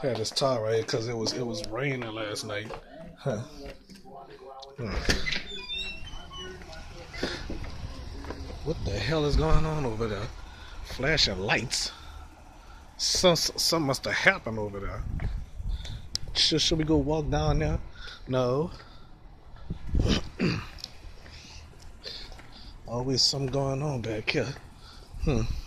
Had this towel right here because it was raining last night. Huh. Hmm. What the hell is going on over there? Flashing lights. Something must have happened over there. Should we go walk down there? No. Always something going on back here.